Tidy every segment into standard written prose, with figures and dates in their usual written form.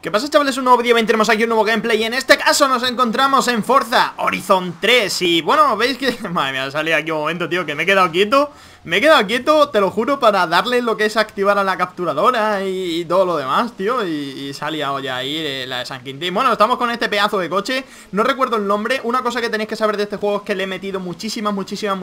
¿Qué pasa, chavales? Un nuevo vídeo, tenemos aquí un nuevo gameplay y en este caso nos encontramos en Forza Horizon 3. Y bueno, veis que... Madre mía, salí aquí un momento, tío, que me he quedado quieto. Me he quedado quieto, te lo juro, para darle lo que es activar a la capturadora y todo lo demás, tío. Y se ha liado ya ahí la de San Quintín. Bueno, estamos con este pedazo de coche. No recuerdo el nombre. Una cosa que tenéis que saber de este juego es que le he metido muchísimas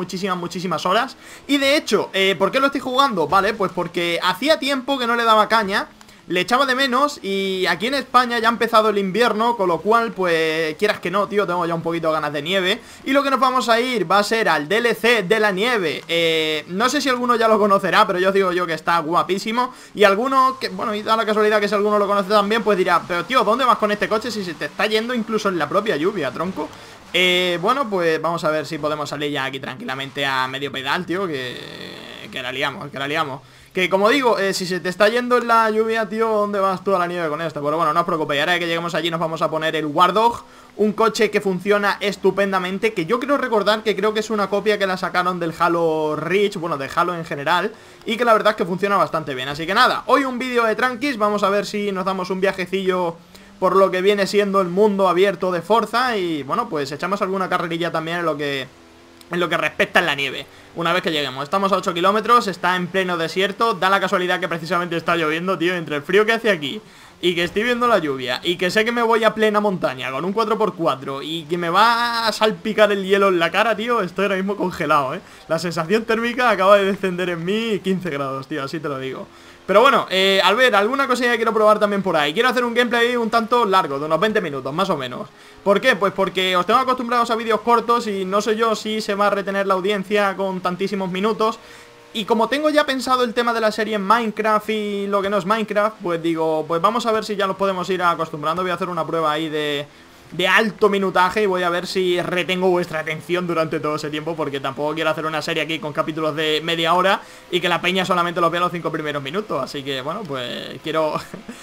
horas. Y de hecho, ¿por qué lo estoy jugando? Vale, pues porque hacía tiempo que no le daba caña. Le echaba de menos y aquí en España ya ha empezado el invierno, con lo cual, pues, quieras que no, tío, tengo ya un poquito de ganas de nieve. Y lo que nos vamos a ir va a ser al DLC de la nieve. No sé si alguno ya lo conocerá, pero yo os digo yo que está guapísimo. Y alguno, que bueno, y da la casualidad que si alguno lo conoce también, pues dirá, pero tío, ¿dónde vas con este coche si se te está yendo incluso en la propia lluvia, tronco? Bueno, pues vamos a ver si podemos salir ya aquí tranquilamente a medio pedal, tío, que la liamos, que la liamos. Que como digo, si se te está yendo en la lluvia, tío, ¿dónde vas tú a la nieve con esto? Pero bueno, no os preocupéis, ahora que lleguemos allí nos vamos a poner el Wardog. Un coche que funciona estupendamente, que yo quiero recordar que creo que es una copia que la sacaron del Halo Reach, bueno, de Halo en general, y que la verdad es que funciona bastante bien. Así que nada, hoy un vídeo de tranquis, vamos a ver si nos damos un viajecillo por lo que viene siendo el mundo abierto de Forza. Y bueno, pues echamos alguna carrerilla también en lo que respecta a la nieve. Una vez que lleguemos, estamos a 8 kilómetros, está en pleno desierto. Da la casualidad que precisamente está lloviendo, tío. Entre el frío que hace aquí y que estoy viendo la lluvia y que sé que me voy a plena montaña con un 4x4 y que me va a salpicar el hielo en la cara, tío, estoy ahora mismo congelado, La sensación térmica acaba de descender en mí 15 grados, tío, así te lo digo. Pero bueno, al ver, alguna cosilla que quiero probar también por ahí. Quiero hacer un gameplay un tanto largo, de unos 20 minutos, más o menos. ¿Por qué? Pues porque os tengo acostumbrados a vídeos cortos y no sé yo si se va a retener la audiencia con tantísimos minutos. Y como tengo ya pensado el tema de la serie en Minecraft y lo que no es Minecraft, pues digo, pues vamos a ver si ya nos podemos ir acostumbrando. Voy a hacer una prueba ahí de alto minutaje y voy a ver si retengo vuestra atención durante todo ese tiempo, porque tampoco quiero hacer una serie aquí con capítulos de media hora y que la peña solamente los vea los 5 primeros minutos. Así que bueno, pues quiero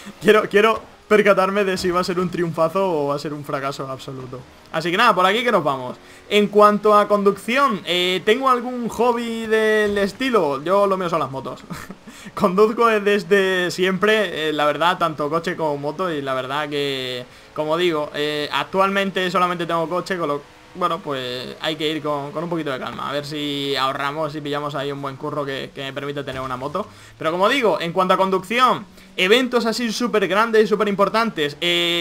percatarme de si va a ser un triunfazo o va a ser un fracaso absoluto. Así que nada, por aquí que nos vamos. En cuanto a conducción, ¿tengo algún hobby del estilo? Yo lo mío son las motos. Conduzco desde siempre, la verdad, tanto coche como moto. Y la verdad que, como digo, actualmente solamente tengo coche, con lo... Bueno, pues hay que ir con un poquito de calma. A ver si ahorramos y pillamos ahí un buen curro que me permite tener una moto. Pero como digo, en cuanto a conducción, eventos así súper grandes y súper importantes,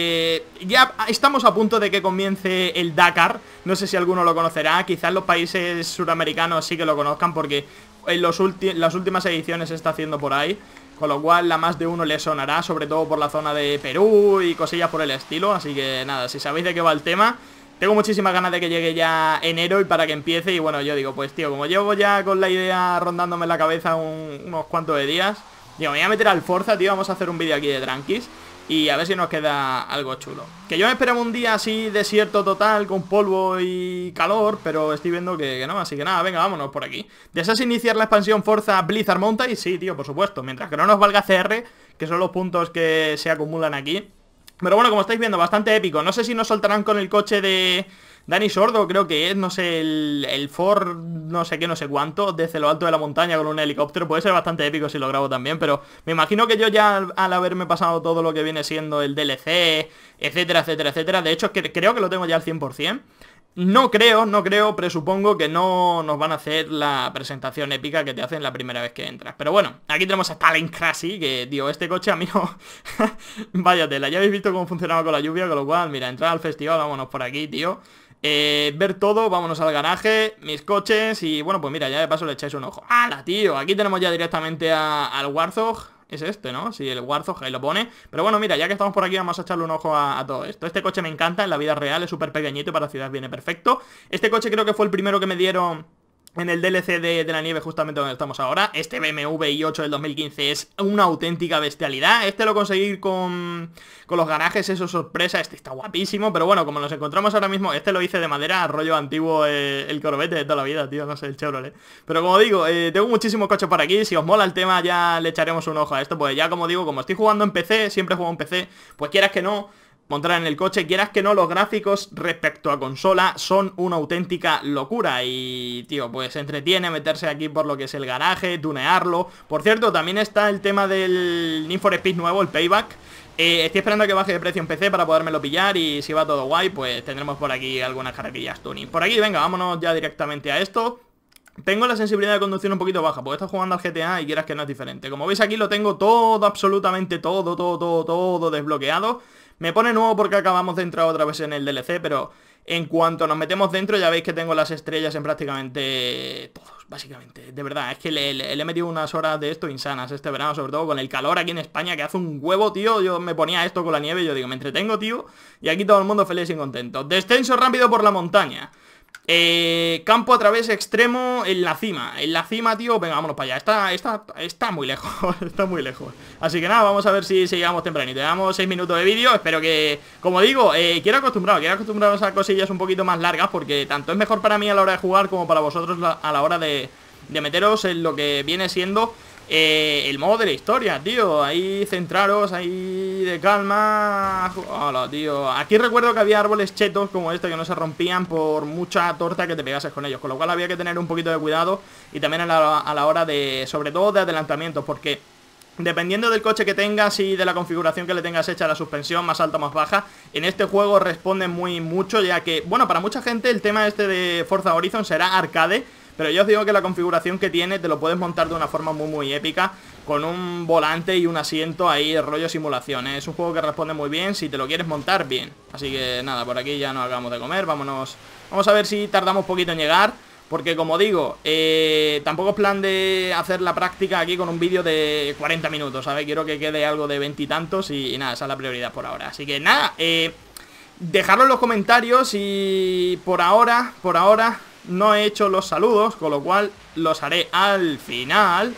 ya estamos a punto de que comience el Dakar. No sé si alguno lo conocerá. Quizás los países suramericanos sí que lo conozcan, porque en las últimas ediciones se está haciendo por ahí. Con lo cual a más de uno le sonará, sobre todo por la zona de Perú y cosillas por el estilo. Así que nada, si sabéis de qué va el tema, tengo muchísimas ganas de que llegue ya enero y para que empiece. Y bueno, yo digo, pues tío, como llevo ya con la idea rondándome en la cabeza unos cuantos de días, digo, me voy a meter al Forza, tío. Vamos a hacer un vídeo aquí de tranquis y a ver si nos queda algo chulo. Que yo me esperaba un día así, desierto total, con polvo y calor, pero estoy viendo que no, así que nada, venga, vámonos por aquí. ¿Deseas iniciar la expansión Forza Blizzard Mountain? Sí, tío, por supuesto, mientras que no nos valga CR, que son los puntos que se acumulan aquí. Pero bueno, como estáis viendo, bastante épico. No sé si nos soltarán con el coche de Dani Sordo, creo que es, no sé, el Ford, no sé qué, no sé cuánto, desde lo alto de la montaña con un helicóptero. Puede ser bastante épico si lo grabo también, pero me imagino que yo ya al haberme pasado todo lo que viene siendo el DLC, etcétera, etcétera, etcétera. De hecho, creo que lo tengo ya al 100%. No creo, presupongo que no nos van a hacer la presentación épica que te hacen la primera vez que entras. Pero bueno, aquí tenemos a Talent Crashy, que, digo, este coche a mí no... Vaya tela, ya habéis visto cómo funcionaba con la lluvia, con lo cual, mira, entrar al festival, vámonos por aquí, tío. Ver todo, vámonos al garaje, mis coches y bueno, pues mira, ya de paso le echáis un ojo. ¡Hala, tío! Aquí tenemos ya directamente al Warthog. Es este, ¿no? Sí, el Warthog, ahí lo pone. Pero bueno, mira, ya que estamos por aquí vamos a echarle un ojo a todo esto. Este coche me encanta, en la vida real es súper pequeñito y para ciudad viene perfecto. Este coche creo que fue el primero que me dieron en el DLC de la nieve, justamente donde estamos ahora. Este BMW i8 del 2015 es una auténtica bestialidad. Este lo conseguí con los garajes, eso sorpresa. Este está guapísimo, pero bueno, como nos encontramos ahora mismo, este lo hice de madera, rollo antiguo, el Corvette de toda la vida, tío, no sé, el Chevrolet. Pero como digo, tengo muchísimos coches por aquí. Si os mola el tema ya le echaremos un ojo a esto, pues ya como digo, como estoy jugando en PC, siempre juego en PC, pues quieras que no, montar en el coche, quieras que no, los gráficos respecto a consola son una auténtica locura. Y, tío, pues entretiene meterse aquí por lo que es el garaje, tunearlo. Por cierto, también está el tema del Need for Speed nuevo, el Payback, Estoy esperando a que baje de precio en PC para podérmelo pillar. Y si va todo guay, pues tendremos por aquí algunas carretillas tuning. Por aquí, venga, vámonos ya directamente a esto. Tengo la sensibilidad de conducción un poquito baja, porque estoy jugando al GTA y quieras que no es diferente. Como veis aquí lo tengo todo, absolutamente todo desbloqueado. Me pone nuevo porque acabamos de entrar otra vez en el DLC, pero en cuanto nos metemos dentro ya veis que tengo las estrellas en prácticamente todos, básicamente. De verdad, es que le he metido unas horas de esto insanas este verano, sobre todo con el calor aquí en España, que hace un huevo, tío. Yo me ponía esto con la nieve y yo digo, me entretengo, tío, y aquí todo el mundo feliz y contento. Descenso rápido por la montaña. Campo a través extremo en la cima. En la cima, tío, venga, vámonos para allá. Está muy lejos, está muy lejos. Así que nada, vamos a ver si llegamos tempranito. Llevamos 6 minutos de vídeo, espero que, como digo, quiero acostumbraros a cosillas un poquito más largas, porque tanto es mejor para mí a la hora de jugar como para vosotros a la hora de meteros en lo que viene siendo el modo de la historia, tío. Ahí centraros, ahí de calma. Hola, tío. Aquí recuerdo que había árboles chetos como este que no se rompían por mucha torta que te pegases con ellos, con lo cual había que tener un poquito de cuidado. Y también a la hora de, sobre todo, de adelantamientos, porque dependiendo del coche que tengas y de la configuración que le tengas hecha, la suspensión más alta o más baja, en este juego responde mucho, ya que, bueno, para mucha gente el tema este de Forza Horizon será arcade, pero yo os digo que la configuración que tiene te lo puedes montar de una forma muy épica, con un volante y un asiento ahí, rollo simulación, ¿eh? Es un juego que responde muy bien si te lo quieres montar bien. Así que nada, por aquí ya nos acabamos de comer, vámonos. Vamos a ver si tardamos poquito en llegar, porque como digo, tampoco es plan de hacer la práctica aquí con un vídeo de 40 minutos, ¿sabes? Quiero que quede algo de 20 y tantos y nada, esa es la prioridad por ahora. Así que nada, dejadlo en los comentarios y por ahora no he hecho los saludos, con lo cual los haré al final.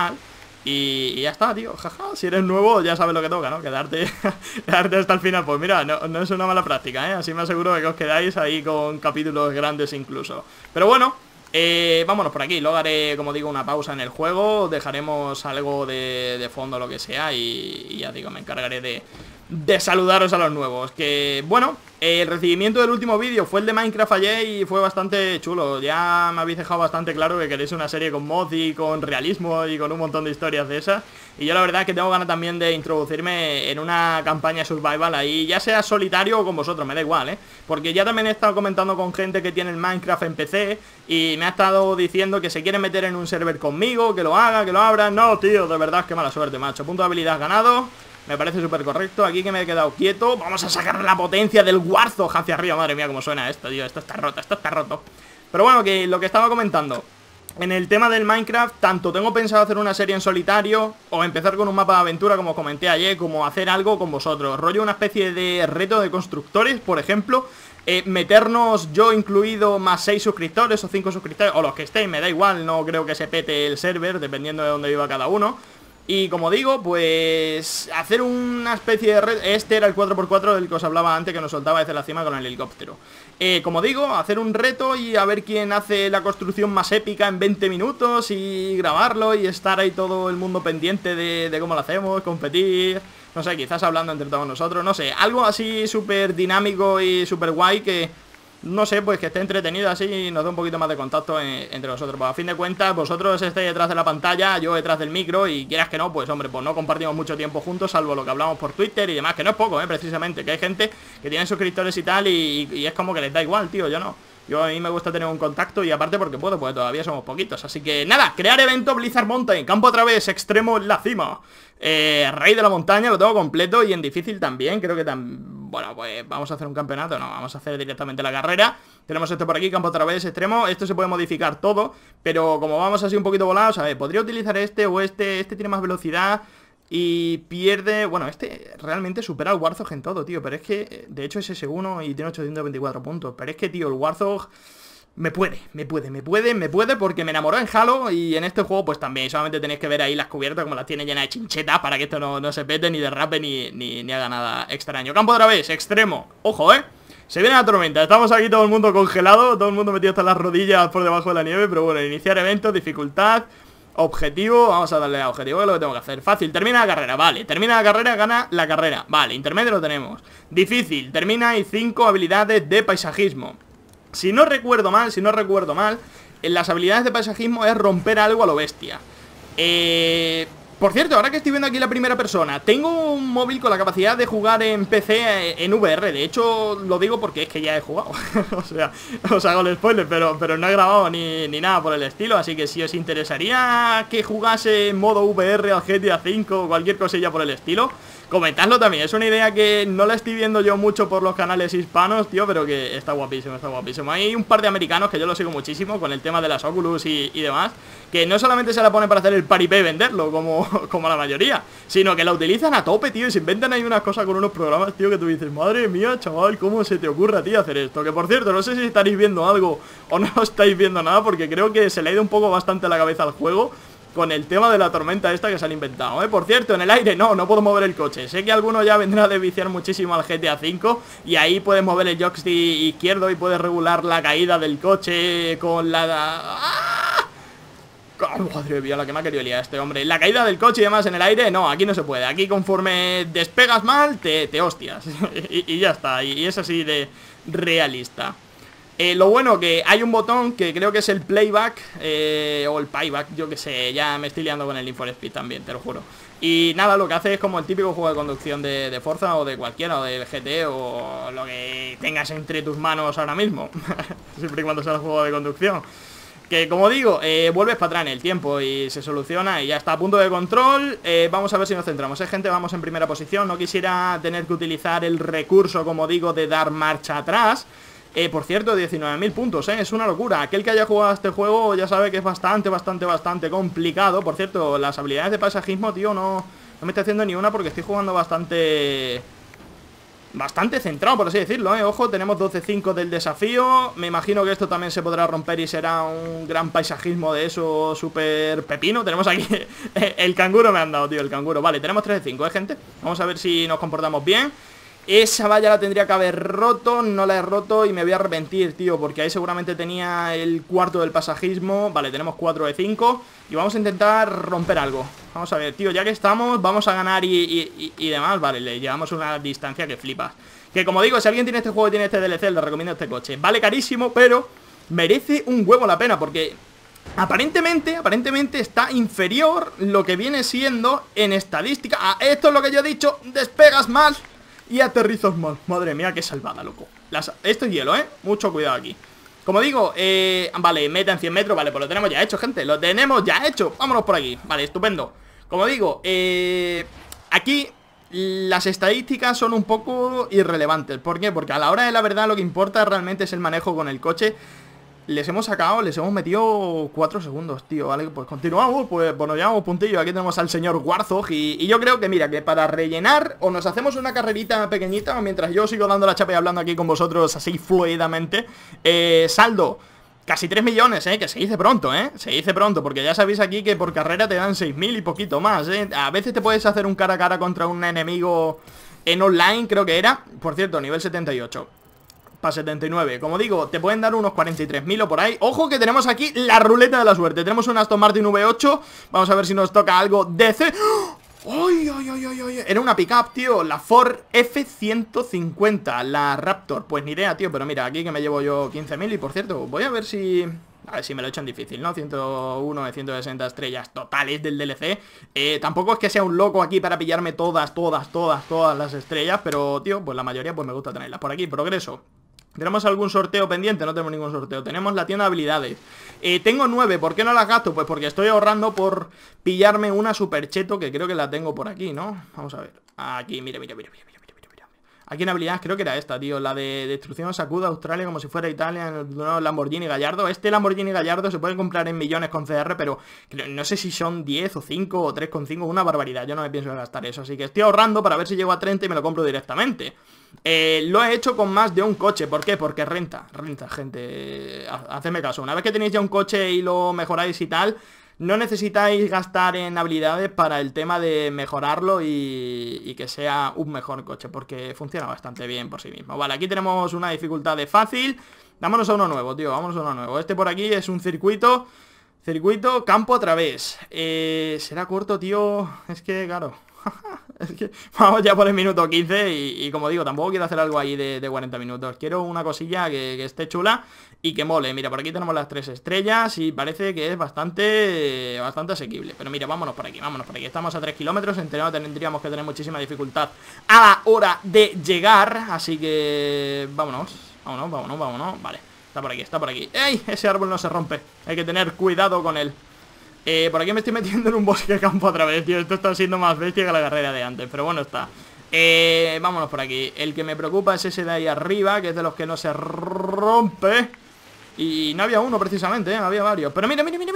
Y ya está, tío, jaja, si eres nuevo ya sabes lo que toca, ¿no? Quedarte hasta el final. Pues mira, no es una mala práctica, ¿eh? Así me aseguro de que os quedáis ahí con capítulos grandes incluso. Pero bueno, vámonos por aquí. Luego haré, como digo, una pausa en el juego. Dejaremos algo de fondo, lo que sea. Y ya digo, me encargaré de saludaros a los nuevos. Que, bueno, el recibimiento del último vídeo fue el de Minecraft ayer y fue bastante chulo. Ya me habéis dejado bastante claro que queréis una serie con mods y con realismo y con un montón de historias de esas. Y yo la verdad es que tengo ganas también de introducirme en una campaña survival ahí, ya sea solitario o con vosotros, me da igual, ¿eh? Porque ya también he estado comentando con gente que tiene el Minecraft en PC y me ha estado diciendo que se quiere meter en un server conmigo, que lo haga, que lo abra. No, tío, de verdad es que mala suerte, macho. Punto de habilidad ganado. Me parece súper correcto. Aquí que me he quedado quieto. Vamos a sacar la potencia del Warzone hacia arriba. Madre mía, cómo suena esto, tío. Esto está roto. Pero bueno, que lo que estaba comentando, en el tema del Minecraft, tanto tengo pensado hacer una serie en solitario o empezar con un mapa de aventura, como comenté ayer, como hacer algo con vosotros. Rollo una especie de reto de constructores, por ejemplo. Meternos yo incluido más 6 suscriptores o 5 suscriptores, o los que estén, me da igual. No creo que se pete el server, dependiendo de dónde viva cada uno. Y como digo, pues hacer una especie de red. Este era el 4x4 del que os hablaba antes, que nos soltaba desde la cima con el helicóptero. Como digo, hacer un reto y a ver quién hace la construcción más épica en 20 minutos y grabarlo y estar ahí todo el mundo pendiente de cómo lo hacemos, competir, no sé, quizás hablando entre todos nosotros, no sé, algo así súper dinámico y súper guay que, no sé, pues que esté entretenido así y nos dé un poquito más de contacto entre nosotros. Pues a fin de cuentas, vosotros estáis detrás de la pantalla, yo detrás del micro y quieras que no, pues hombre, pues no compartimos mucho tiempo juntos, salvo lo que hablamos por Twitter y demás, que no es poco, precisamente, que hay gente que tiene suscriptores y tal y es como que les da igual, tío, yo no. Yo a mí me gusta tener un contacto y aparte porque puedo, porque todavía somos poquitos. Así que nada, crear evento Blizzard Mountain, campo a través, extremo en la cima. Rey de la montaña, lo tengo completo y en difícil también, creo que bueno, pues vamos a hacer un campeonato, no, vamos a hacer directamente la carrera. Tenemos esto por aquí, campo a través, extremo, esto se puede modificar todo, pero como vamos así un poquito volados, a ver, podría utilizar este o este tiene más velocidad y pierde, bueno, este realmente supera al Warzone en todo, tío, pero es que, de hecho es S1 y tiene 824 puntos, pero es que, tío, el Warzone me puede porque me enamoró en Halo y en este juego pues también, solamente tenéis que ver ahí las cubiertas como las tiene llenas de chinchetas para que esto no se pete, ni derrape, ni haga nada extraño. Campo otra vez, extremo, ojo, se viene la tormenta, estamos aquí todo el mundo congelado, todo el mundo metido hasta las rodillas por debajo de la nieve, pero bueno, iniciar evento, dificultad, objetivo, vamos a darle a objetivo, que es lo que tengo que hacer. Fácil, termina la carrera, vale, termina la carrera, gana la carrera, vale, intermedio lo tenemos. Difícil, termina y 5 habilidades de paisajismo. Si no recuerdo mal, en las habilidades de paisajismo es romper algo a lo bestia. Por cierto, ahora que estoy viendo aquí la primera persona, tengo un móvil con la capacidad de jugar en PC en VR. De hecho, lo digo porque es que ya he jugado. O sea, os hago el spoiler, pero no he grabado ni nada por el estilo. Así que si os interesaría que jugase en modo VR al GTA V o cualquier cosilla por el estilo, comentadlo también. Es una idea que no la estoy viendo yo mucho por los canales hispanos, tío, pero que está guapísimo, está guapísimo. Hay un par de americanos que yo lo sigo muchísimo con el tema de las Oculus y demás, que no solamente se la ponen para hacer el paripé y venderlo, como la mayoría, sino que la utilizan a tope, tío, y se inventan ahí unas cosas con unos programas, tío, que tú dices, madre mía, chaval, ¿cómo se te ocurre a ti hacer esto? Que por cierto, no sé si estaréis viendo algo o no estáis viendo nada, porque creo que se le ha ido un poco bastante la cabeza al juego con el tema de la tormenta esta que se han inventado, ¿eh? Por cierto, en el aire no puedo mover el coche. Sé que alguno ya vendrá de viciar muchísimo al GTA V y ahí puedes mover el joystick izquierdo y puedes regular la caída del coche con la... ¡Ah! Oh, madre mía, la que me ha querido liar este hombre. La caída del coche y demás en el aire, no, aquí no se puede. Aquí conforme despegas mal, te hostias. y ya está, y es así de realista. Lo bueno que hay un botón que creo que es el playback o el payback, yo que sé, ya me estoy liando con el Need for Speed también, te lo juro. Y nada, lo que hace es como el típico juego de conducción de Forza o de cualquiera, o del GT o lo que tengas entre tus manos ahora mismo. Siempre y cuando sea el juego de conducción. Que como digo, vuelves para atrás en el tiempo y se soluciona y ya está a punto de control. Vamos a ver si nos centramos, gente, vamos en primera posición. No quisiera tener que utilizar el recurso, como digo, de dar marcha atrás. Por cierto, 19.000 puntos, es una locura. Aquel que haya jugado a este juego ya sabe que es bastante complicado. Por cierto, las habilidades de paisajismo, tío, no me estoy haciendo ni una porque estoy jugando bastante centrado, por así decirlo, Ojo, tenemos 12-5 del desafío. Me imagino que esto también se podrá romper y será un gran paisajismo de eso súper pepino. Tenemos aquí el canguro me han dado, tío, el canguro. Vale, tenemos 3-5, gente. Vamos a ver si nos comportamos bien. Esa valla la tendría que haber roto, no la he roto y me voy a arrepentir, tío, porque ahí seguramente tenía el cuarto del pasajismo. Vale, tenemos 4 de 5 y vamos a intentar romper algo. Vamos a ver, tío, ya que estamos, vamos a ganar y demás. Vale, le llevamos una distancia que flipas. Que como digo, si alguien tiene este juego y tiene este DLC, le recomiendo este coche. Vale carísimo, pero merece un huevo la pena porque... Aparentemente está inferior lo que viene siendo en estadística. Esto es lo que yo he dicho, despegas mal y aterrizas mal. Madre mía, qué salvada, loco. Esto es hielo, mucho cuidado aquí. Como digo, vale, meta en 100 metros. Vale, pues lo tenemos ya hecho, gente. Lo tenemos ya hecho, vámonos por aquí. Vale, estupendo. Como digo, aquí las estadísticas son un poco irrelevantes. ¿Por qué? Porque a la hora de la verdad lo que importa realmente es el manejo con el coche. Les hemos metido 4 segundos, tío, ¿vale? Pues continuamos, pues nos llevamos puntillo. Aquí tenemos al señor Warzog y yo creo que, mira, que para rellenar o nos hacemos una carrerita pequeñita mientras yo sigo dando la chapa y hablando aquí con vosotros así fluidamente. Saldo, casi 3 millones, que se dice pronto, se dice pronto, porque ya sabéis aquí que por carrera te dan 6.000 y poquito más, A veces te puedes hacer un cara a cara contra un enemigo en online, creo que era. Por cierto, nivel 78 para 79, como digo, te pueden dar unos 43.000 o por ahí. Ojo que tenemos aquí la ruleta de la suerte. Tenemos un Aston Martin V8. Vamos a ver si nos toca algo DC. ¡Ay, ay, ay, ay, ay! Era una pickup, tío. La Ford F-150, la Raptor. Pues ni idea, tío, pero mira, aquí que me llevo yo 15.000. Y por cierto, voy a ver si... A ver si me lo he hecho en difícil, ¿no? 101 de 160 estrellas totales del DLC. Tampoco es que sea un loco aquí para pillarme todas las estrellas. Pero, tío, pues la mayoría pues me gusta tenerlas. Por aquí, progreso. ¿Tenemos algún sorteo pendiente? No tenemos ningún sorteo. Tenemos la tienda de habilidades. Tengo 9. ¿Por qué no las gasto? Pues porque estoy ahorrando por pillarme una super cheto, que creo que la tengo por aquí, ¿no? Vamos a ver. Aquí, mira. Aquí en habilidades creo que era esta, tío. La de destrucción sacuda Australia como si fuera Italia en el nuevo Lamborghini Gallardo. Este Lamborghini Gallardo se puede comprar en millones con CR, pero no sé si son 10 o 5 o 3,5. Una barbaridad. Yo no me pienso gastar eso. Así que estoy ahorrando para ver si llego a 30 y me lo compro directamente. Lo he hecho con más de un coche. ¿Por qué? Porque renta, gente. Hacedme caso. Una vez que tenéis ya un coche y lo mejoráis y tal, no necesitáis gastar en habilidades para el tema de mejorarlo y que sea un mejor coche, porque funciona bastante bien por sí mismo. Vale, aquí tenemos una dificultad de fácil. Vámonos a uno nuevo, tío, vámonos a uno nuevo. Este por aquí es un circuito campo a través. Será corto, tío. Es que, claro, Es que vamos ya por el minuto 15 y como digo, tampoco quiero hacer algo ahí de 40 minutos. Quiero una cosilla que esté chula y que mole. Mira, por aquí tenemos las 3 estrellas y parece que es bastante asequible. Pero mira, vámonos por aquí, vámonos por aquí. Estamos a 3 kilómetros, en teoría tendríamos que tener muchísima dificultad a la hora de llegar. Así que vámonos, vámonos. Vale, está por aquí, está por aquí. ¡Ey! Ese árbol no se rompe, hay que tener cuidado con él. Por aquí me estoy metiendo en un bosque campo otra vez, tío. Esto está siendo más bestia que la carrera de antes, pero bueno, está. Vámonos por aquí. El que me preocupa es ese de ahí arriba, que es de los que no se rompe. Y no había uno precisamente, había varios. Pero mira. Mira.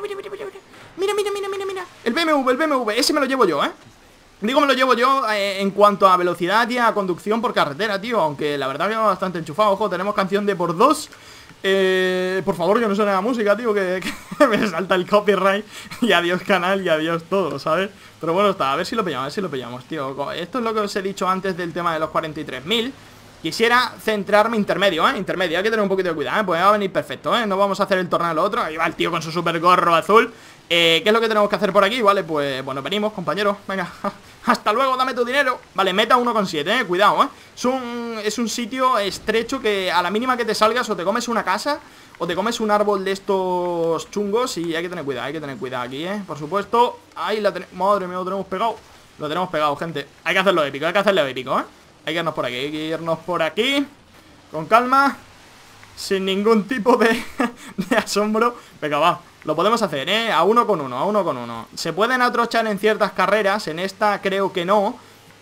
El BMW, ese me lo llevo yo, Digo, me lo llevo yo en cuanto a velocidad y a conducción por carretera, tío. Aunque la verdad que va bastante enchufado. Ojo, tenemos canción de por dos. Por favor, que no suene la música, tío, que me salta el copyright. Y adiós canal y adiós todo, ¿sabes? Pero bueno, está, a ver si lo pillamos, tío. Esto es lo que os he dicho antes del tema de los 43.000. Quisiera centrarme intermedio, intermedio, hay que tener un poquito de cuidado, pues va a venir perfecto, no vamos a hacer el torneo al otro. Ahí va el tío con su super gorro azul. ¿Qué es lo que tenemos que hacer por aquí? Vale, pues bueno, venimos, compañeros. Venga, hasta luego, dame tu dinero. Vale, meta 1,7, cuidado, es un sitio estrecho que a la mínima que te salgas o te comes una casa o te comes un árbol de estos chungos. Y hay que tener cuidado aquí, por supuesto. Ahí la tenemos, madre mía, lo tenemos pegado. Lo tenemos pegado, gente. Hay que hacerlo épico, Hay que irnos por aquí, con calma, sin ningún tipo de asombro. Venga, va, lo podemos hacer, a uno con uno. Se pueden atrochar en ciertas carreras, en esta creo que no.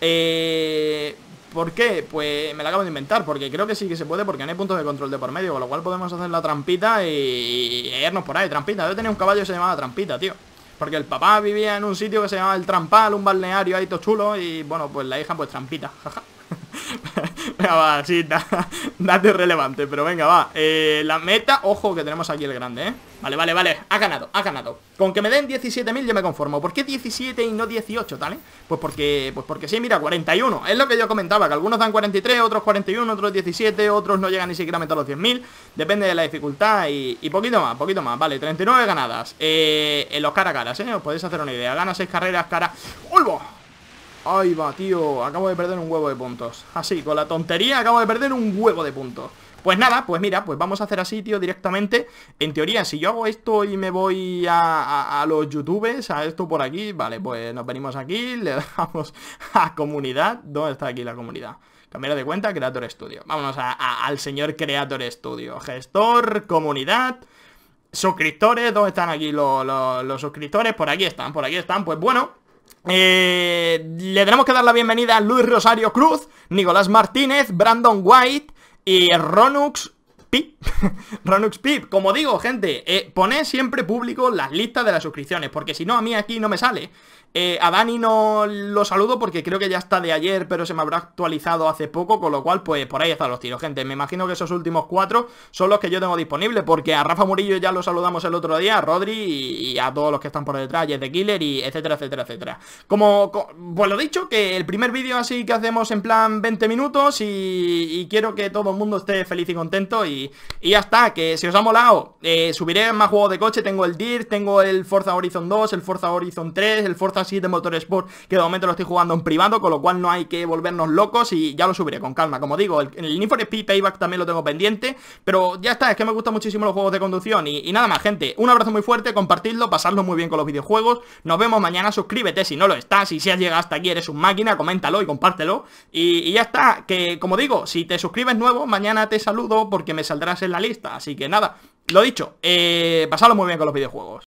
¿Por qué? Pues me la acabo de inventar, porque creo que sí que se puede, porque no hay puntos de control de por medio. Con lo cual podemos hacer la trampita y irnos por ahí, trampita. Yo tenía un caballo que se llamaba Trampita, tío, porque el papá vivía en un sitio que se llamaba El Trampal, un balneario ahí todo chulo. Y bueno, pues la hija pues Trampita, jaja. Venga, va, sí, dato irrelevante, pero venga, va. La meta, ojo que tenemos aquí el grande, Vale, ha ganado. Con que me den 17.000 yo me conformo. ¿Por qué 17 y no 18, tal, Pues porque sí, mira, 41. Es lo que yo comentaba, que algunos dan 43, otros 41, otros 17, otros no llegan ni siquiera a meter los 10.000. Depende de la dificultad y poquito más. Vale, 39 ganadas en los cara a caras, Os podéis hacer una idea. Gana 6 carreras cara. ¡Uy, va! Ahí va, tío, acabo de perder un huevo de puntos. Así, con la tontería acabo de perder un huevo de puntos. Pues nada, pues mira, pues vamos a hacer así, tío, directamente. En teoría, si yo hago esto y me voy a los youtubers, a esto por aquí, vale, pues nos venimos aquí, le damos a comunidad. ¿Dónde está aquí la comunidad? Cambiar de cuenta, Creator Studio. Vámonos al señor Creator Studio. Gestor, comunidad, suscriptores. ¿Dónde están aquí los suscriptores? Por aquí están, pues bueno. Le tenemos que dar la bienvenida a Luis Rosario Cruz, Nicolás Martínez, Brandon White y Ronux Pip. Ronux Pip. Como digo, gente, poned siempre público las listas de las suscripciones, porque si no, a mí aquí no me sale. A Dani no lo saludo porque creo que ya está de ayer, pero se me habrá actualizado hace poco, con lo cual, pues por ahí están los tiros, gente. Me imagino que esos últimos 4 son los que yo tengo disponibles, porque a Rafa Murillo ya lo saludamos el otro día, a Rodri y a todos los que están por detrás, Jet the Killer y etcétera. Pues lo dicho, que el primer vídeo así que hacemos en plan 20 minutos y quiero que todo el mundo esté feliz y contento y ya está, que si os ha molado, subiré más juegos de coche. Tengo el Dirt, tengo el Forza Horizon 2, el Forza Horizon 3, el Forza 7 Motorsport, que de momento lo estoy jugando en privado, con lo cual no hay que volvernos locos y ya lo subiré con calma. Como digo, el Need for Speed Payback también lo tengo pendiente, pero ya está, es que me gustan muchísimo los juegos de conducción y nada más, gente. Un abrazo muy fuerte, compartidlo, pasadlo muy bien con los videojuegos. Nos vemos mañana, suscríbete si no lo estás y si has llegado hasta aquí eres un máquina, coméntalo y compártelo y ya está, que como digo, si te suscribes nuevo, mañana te saludo porque me saldrás en la lista, así que nada, lo dicho, pasadlo muy bien con los videojuegos.